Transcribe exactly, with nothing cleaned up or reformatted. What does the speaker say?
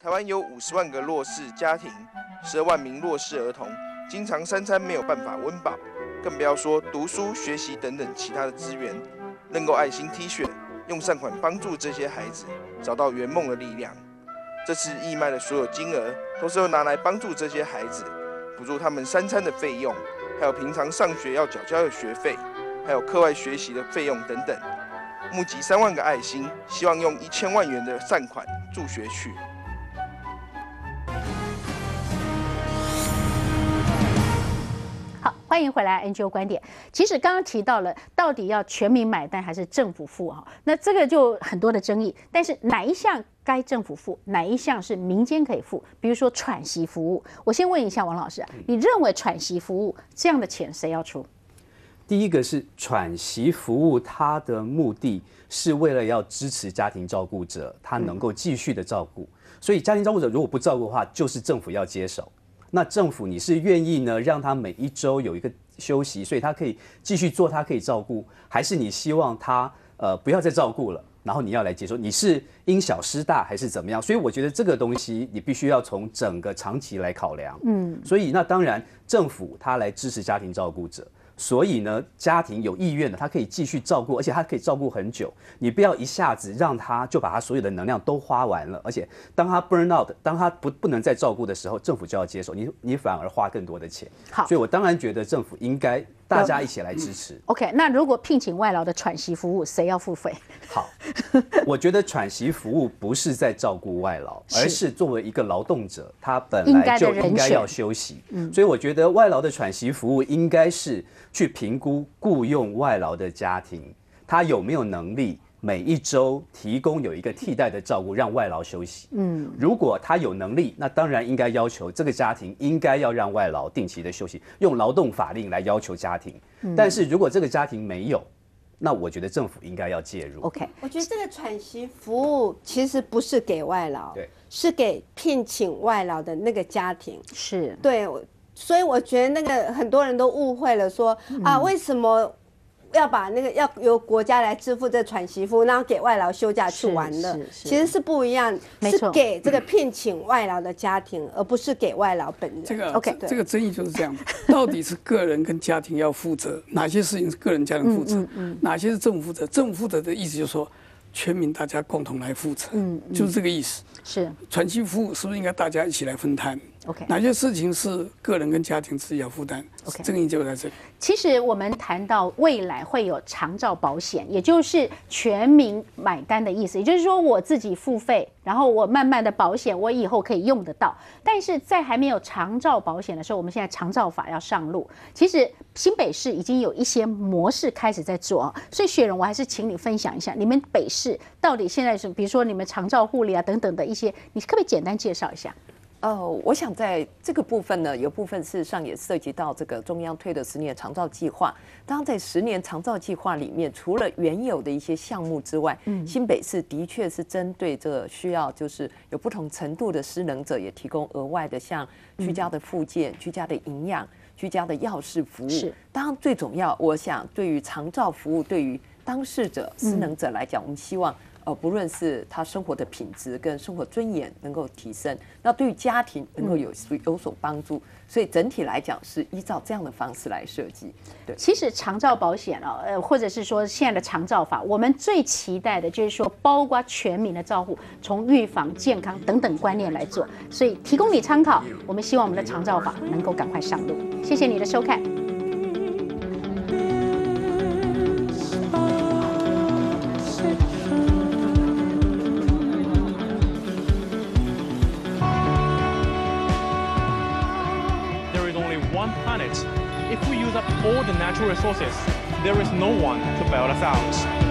台湾有五十万个弱势家庭，十二万名弱势儿童，经常三餐没有办法温饱，更不要说读书、学习等等其他的资源。认购爱心 T 恤，用善款帮助这些孩子找到圆梦的力量。这次义卖的所有金额，都是要拿来帮助这些孩子，补助他们三餐的费用，还有平常上学要缴交的学费，还有课外学习的费用等等。募集三万个爱心，希望用一千万元的善款助学去。 好，欢迎回来 N G O 观点。其实刚刚提到了，到底要全民买单还是政府付哈？那这个就很多的争议。但是哪一项该政府付，哪一项是民间可以付？比如说喘息服务，我先问一下王老师啊，你认为喘息服务这样的钱谁要出？ 第一个是喘息服务，它的目的是为了要支持家庭照顾者，他能够继续的照顾。所以家庭照顾者如果不照顾的话，就是政府要接手。那政府你是愿意呢让他每一周有一个休息，所以他可以继续做，他可以照顾，还是你希望他呃不要再照顾了，然后你要来接受？你是因小失大还是怎么样？所以我觉得这个东西你必须要从整个长期来考量。嗯，所以那当然政府他来支持家庭照顾者。所以呢，家庭有意愿的，他可以继续照顾，而且他可以照顾很久。你不要一下子让他就把他所有的能量都花完了，而且当他 burn out， 当他不不能再照顾的时候，政府就要接手，你你反而花更多的钱。好，所以我当然觉得政府应该大家一起来支持。 OK， 那如果聘请外劳的喘息服务，谁要付费？ 好，我觉得喘息服务不是在照顾外劳，而是作为一个劳动者，他本来就应该要休息。嗯，所以我觉得外劳的喘息服务应该是去评估雇用外劳的家庭，他有没有能力每一周提供有一个替代的照顾，让外劳休息。嗯，如果他有能力，那当然应该要求这个家庭应该要让外劳定期的休息，用劳动法令来要求家庭。嗯，但是如果这个家庭没有，那我觉得政府应该要介入。 OK， 我觉得这个喘息服务其实不是给外劳， 对， 是给聘请外劳的那个家庭。 是， 对。所以我觉得那个很多人都误会了说，说啊，为什么要把那个要由国家来支付这喘息服务，然后给外劳休假去玩了？其实是不一样，是给这个聘请外劳的家庭，而不是给外劳本人。 这个 OK， 这个争议就是这样，到底是个人跟家庭要负责，哪些事情是个人家庭负责，嗯嗯嗯、哪些是政府负责？政府负责的意思就是说，全民大家共同来负责，嗯嗯、就是这个意思。 是喘息服务是不是应该大家一起来分摊？ OK， 哪些事情是个人跟家庭自己要负担 ？OK， 这个就在这里。 其实我们谈到未来会有长照保险，也就是全民买单的意思，也就是说我自己付费，然后我慢慢的保险，我以后可以用得到。但是在还没有长照保险的时候，我们现在长照法要上路，其实新北市已经有一些模式开始在做，所以雪蓉，我还是请你分享一下，你们北市到底现在是，比如说你们长照护理啊等等的一些，你可不可以简单介绍一下？ 呃，我想在这个部分呢，有部分事实上也涉及到这个中央推的十年长照计划。当然，在十年长照计划里面，除了原有的一些项目之外，嗯，新北市的确是针对这个需要就是有不同程度的失能者，也提供额外的像居家的复健、居家的营养、居家的药事服务。是，当然最重要，我想对于长照服务，对于当事者、失能者来讲，我们希望。 呃，不论是他生活的品质跟生活尊严能够提升，那对于家庭能够有有所帮助，所以整体来讲是依照这样的方式来设计。对， 其实长照保险哦，呃，或者是说现在的长照法，我们最期待的就是说，包括全民的照护，从预防、健康等等观念来做，所以提供你参考。我们希望我们的长照法能够赶快上路。谢谢你的收看。 If we use up all the natural resources, there is no one to bail us out.